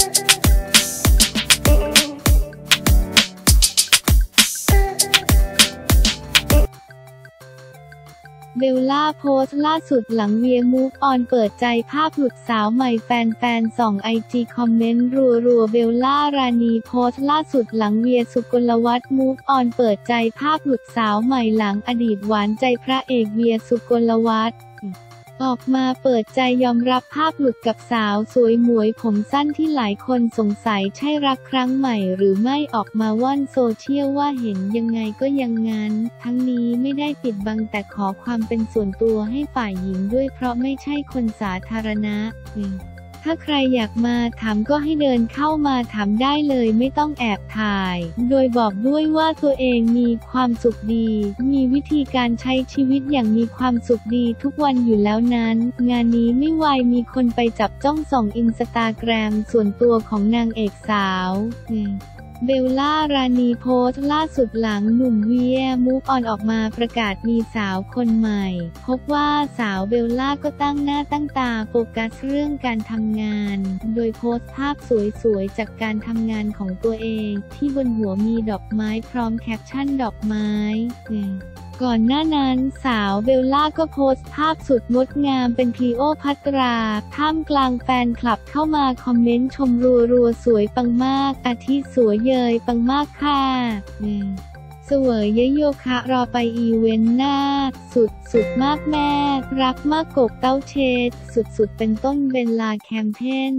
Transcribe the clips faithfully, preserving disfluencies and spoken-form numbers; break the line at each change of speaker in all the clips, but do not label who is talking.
เบลล่าโพสต์ล่าสุดหลังเวียมูฟออนเปิดใจภาพหลุดสาวใหม่แฟนๆส่องไอจีคอมเมนต์รัวๆเบลล่ารานีโพสต์ล่าสุดหลังเวียสุกลวัฒน์มูฟออนเปิดใจภาพหลุดสาวใหม่หลังอดีตหวานใจพระเอกเวียสุกลวัฒน์ออกมาเปิดใจยอมรับภาพหลุดกับสาวสวยหมวยผมสั้นที่หลายคนสงสัยใช่รักครั้งใหม่หรือไม่ออกมาว่อนโซเชียลว่าเห็นยังไงก็ยังงั้นทั้งนี้ไม่ได้ปิดบังแต่ขอความเป็นส่วนตัวให้ฝ่ายหญิงด้วยเพราะไม่ใช่คนสาธารณะถ้าใครอยากมาถามก็ให้เดินเข้ามาถามได้เลยไม่ต้องแอบถ่ายโดยบอกด้วยว่าตัวเองมีความสุขดีมีวิธีการใช้ชีวิตอย่างมีความสุขดีทุกวันอยู่แล้วนั้นงานนี้ไม่วายมีคนไปจับจ้องส่องอินสตาแกรมส่วนตัวของนางเอกสาวเบลล่ารานีโพสต์ล่าสุดหลังหนุ่มเวียมูฟออนออกมาประกาศมีสาวคนใหม่พบว่าสาวเบลล่าก็ตั้งหน้าตั้งตาโฟกัสเรื่องการทำงานโดยโพสต์ภาพสวยๆจากการทำงานของตัวเองที่บนหัวมีดอกไม้พร้อมแคปชั่นดอกไม้ก่อนหน้านั้นสาวเบลล่าก็โพสต์ภาพสุดงดงามเป็นคลีโอพัตราท่ามกลางแฟนคลับเข้ามาคอมเมนต์ชมรัวๆสวยปังมากอาทิสวยเยยปังมากค่ะเสวยยโยคะรอไปอีเวนต์หน้าสุดสุดมากแม่รักมากกกเต้าเชดสุดสุดเป็นต้นเบลลาแคมเปญ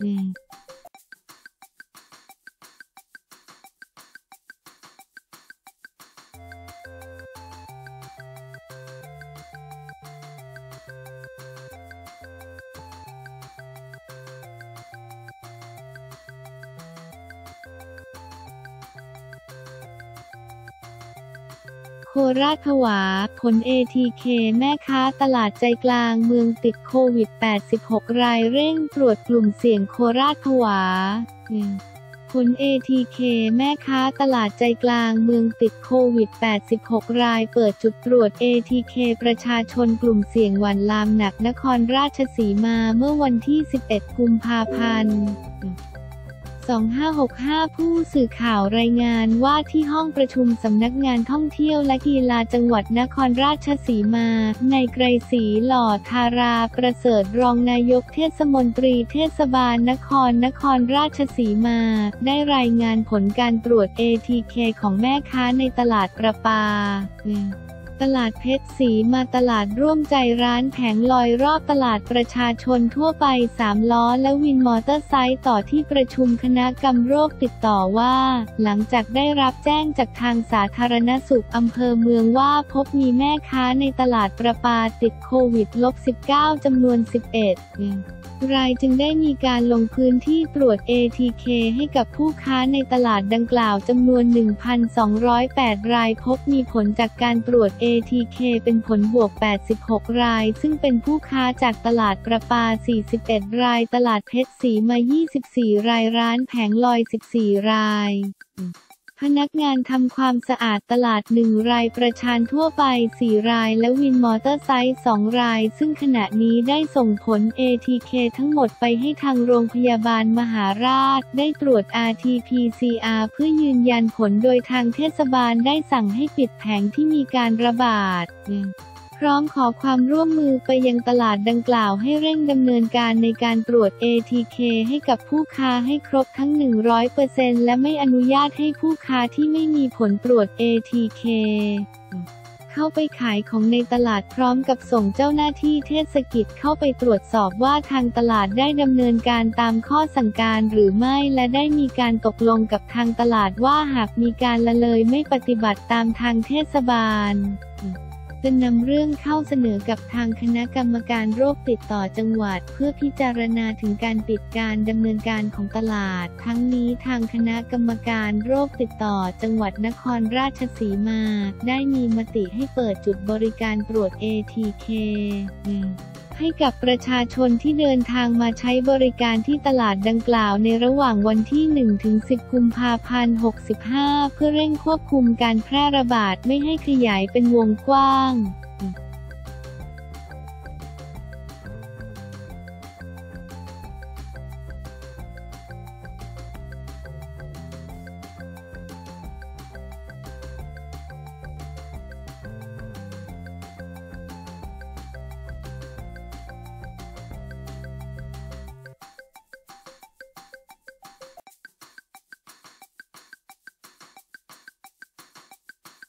โคราชผวาผล เอ ที เค แม่ค้าตลาดใจกลางเมืองติดโควิด แปดสิบหก รายเร่งตรวจกลุ่มเสี่ยงโคราชผวาผล เอ ที เค แม่ค้าตลาดใจกลางเมืองติดโควิด แปดสิบหก รายเปิดจุดตรวจ เอ ที เค ประชาชนกลุ่มเสี่ยงหวั่นลามหนักนครราชสีมาเมื่อวันที่ สิบเอ็ด กุมภาพันธ์สองพันห้าร้อยหกสิบห้า ผู้สื่อข่าวรายงานว่าที่ห้องประชุมสำนักงานท่องเที่ยวและกีฬาจังหวัดนครราชสีมานายไกรศรีหล่อธาราประเสริฐรองนายกเทศมนตรีเทศบาลนครนครราชสีมาได้รายงานผลการตรวจ เอ ที เค ของแม่ค้าในตลาดประปาตลาดเพชรศรีมาตลาดร่วมใจร้านแผงลอยรอบตลาดประชาชนทั่วไปสามล้อและวินมอเตอร์ไซค์ต่อที่ประชุมคณะกรรมโรคติดต่อว่าหลังจากได้รับแจ้งจากทางสาธารณสุขอำเภอเมืองว่าพบมีแม่ค้าในตลาดประปาติดโควิด สิบเก้า จำนวนสิบเอ็ดรายจึงได้มีการลงพื้นที่ตรวจ เอ ที เค ให้กับผู้ค้าในตลาดดังกล่าวจำนวน หนึ่งพันสองร้อยแปด รายพบมีผลจากการตรวจ เอ ที เค เป็นผลบวกแปดสิบหกรายซึ่งเป็นผู้ค้าจากตลาดประปาสี่สิบเอ็ดรายตลาดเพชรศรีมายี่สิบสี่รายร้านแผงลอยสิบสี่รายพนักงานทำความสะอาดตลาดหนึ่งรายประชาชนทั่วไปสี่รายและวินมอเตอร์ไซค์สองรายซึ่งขณะนี้ได้ส่งผล เอ ที เค ทั้งหมดไปให้ทางโรงพยาบาลมหาราชได้ตรวจ อาร์ ที พี ซี อาร์ เพื่อยืนยันผลโดยทางเทศบาลได้สั่งให้ปิดแผงที่มีการระบาดพร้อมขอความร่วมมือไปยังตลาดดังกล่าวให้เร่งดำเนินการในการตรวจ เอ ที เค ให้กับผู้ค้าให้ครบทั้ง หนึ่งร้อยเปอร์เซ็นต์ และไม่อนุญาตให้ผู้ค้าที่ไม่มีผลตรวจ เอ ที เค เข้าไปขายของในตลาดพร้อมกับส่งเจ้าหน้าที่เทศกิจเข้าไปตรวจสอบว่าทางตลาดได้ดำเนินการตามข้อสั่งการหรือไม่และได้มีการตกลงกับทางตลาดว่าหากมีการละเลยไม่ปฏิบัติตามทางเทศบาลจะนำเรื่องเข้าเสนอกับทางคณะกรรมการโรคติดต่อจังหวัดเพื่อพิจารณาถึงการปิดการดำเนินการของตลาดทั้งนี้ทางคณะกรรมการโรคติดต่อจังหวัดนครราชสีมาได้มีมติให้เปิดจุดบริการตรวจ เอ ที เค ให้กับประชาชนที่เดินทางมาใช้บริการที่ตลาดดังกล่าวในระหว่างวันที่ หนึ่งถึงสิบ กุมภาพันธ์ หกสิบห้า เพื่อเร่งควบคุมการแพร่ระบาดไม่ให้ขยายเป็นวงกว้าง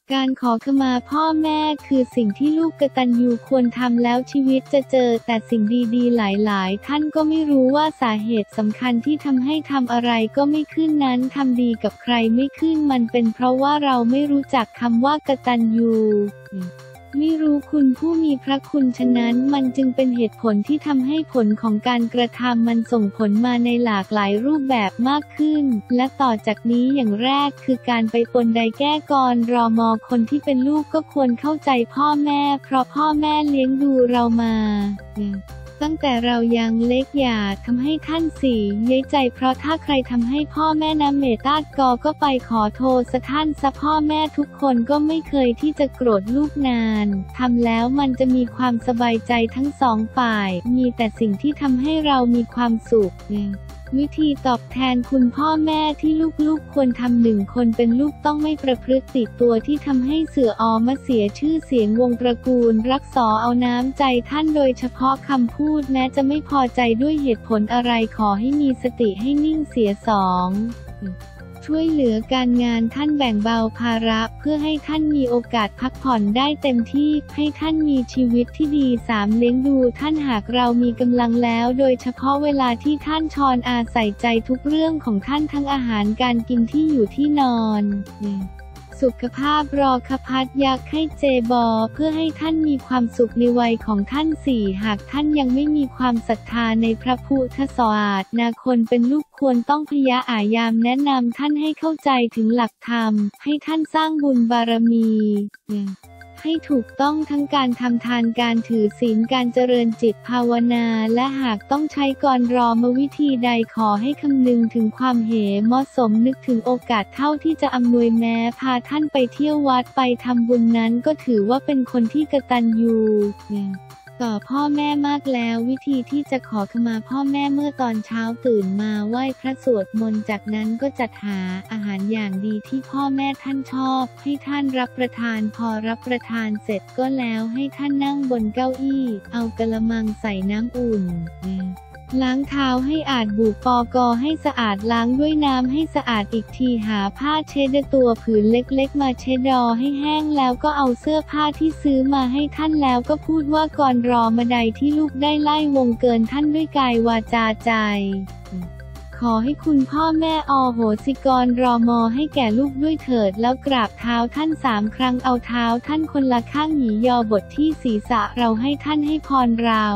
การขอขมาพ่อแม่คือสิ่งที่ลูกกตัญญูควรทำแล้วชีวิตจะเจอแต่สิ่งดีๆหลายๆท่านก็ไม่รู้ว่าสาเหตุสำคัญที่ทำให้ทำอะไรก็ไม่ขึ้นนั้นทำดีกับใครไม่ขึ้นมันเป็นเพราะว่าเราไม่รู้จักคำว่ากตัญญูไม่รู้คุณผู้มีพระคุณฉะนั้นมันจึงเป็นเหตุผลที่ทำให้ผลของการกระทำมันส่งผลมาในหลากหลายรูปแบบมากขึ้นและต่อจากนี้อย่างแรกคือการไปปนใดแก้กรรอมอคนที่เป็นลูกก็ควรเข้าใจพ่อแม่เพราะพ่อแม่เลี้ยงดูเรามาตั้งแต่เรายังเล็กอย่าทำให้ท่านเสียใจเพราะถ้าใครทำให้พ่อแม่น้ำเมตตากอก็ไปขอโทษซะท่านซะพ่อแม่ทุกคนก็ไม่เคยที่จะโกรธลูกนานทำแล้วมันจะมีความสบายใจทั้งสองฝ่ายมีแต่สิ่งที่ทำให้เรามีความสุขวิธีตอบแทนคุณพ่อแม่ที่ลูกๆควรทำหนึ่งคนเป็นลูกต้องไม่ประพฤติติตัวที่ทำให้เสื่ออมเสียชื่อเสียงวงตระกูลรักษาเอาน้ำใจท่านโดยเฉพาะคำพูดแม้จะไม่พอใจด้วยเหตุผลอะไรขอให้มีสติให้นิ่งเสียสองช่วยเหลือการงานท่านแบ่งเบาภาระเพื่อให้ท่านมีโอกาสพักผ่อนได้เต็มที่ให้ท่านมีชีวิตที่ดีสามเลี้ยงดูท่านหากเรามีกำลังแล้วโดยเฉพาะเวลาที่ท่านชอนอาใส่ใจทุกเรื่องของท่านทั้งอาหารการกินที่อยู่ที่นอนสุขภาพรอคพัดยักษ์ให้เจบอเพื่อให้ท่านมีความสุขในวัยของท่านสี่หากท่านยังไม่มีความศรัทธาในพระพุทธศาสนาคนเป็นลูกควรต้องพยายามแนะนำท่านให้เข้าใจถึงหลักธรรมให้ท่านสร้างบุญบารมีให้ถูกต้องทั้งการทำทานการถือศีลการเจริญจิตภาวนาและหากต้องใช้กรรมวิธีใดขอให้คำนึงถึงความเหมาะสมนึกถึงโอกาสเท่าที่จะอำนวยแม้พาท่านไปเที่ยววัดไปทำบุญนั้นก็ถือว่าเป็นคนที่กตัญญูต่อพ่อแม่มากแล้ววิธีที่จะขอขมาพ่อแม่เมื่อตอนเช้าตื่นมาไหว้พระสวดมนต์จากนั้นก็จัดหาอาหารอย่างดีที่พ่อแม่ท่านชอบให้ท่านรับประทานพอรับประทานเสร็จก็แล้วให้ท่านนั่งบนเก้าอี้เอากะละมังใส่น้ำอุ่นล้างเท้าให้อาดบูปอกอให้สะอาดล้างด้วยน้ำให้สะอาดอีกทีหาผ้าเช็ดตัวผืนเล็กๆมาเช็ดดอให้แห้งแล้วก็เอาเสื้อผ้าที่ซื้อมาให้ท่านแล้วก็พูดว่าก่อนรอมาใดที่ลูกได้ไล่วงเกินท่านด้วยกายวาจาใจขอให้คุณพ่อแม่อโหสิกรรอมอให้แก่ลูกด้วยเถิดแล้วกราบเท้าท่านสามครั้งเอาเท้าท่านคนละข้างหยียอบทที่ศีรษะเราให้ท่านให้พรเรา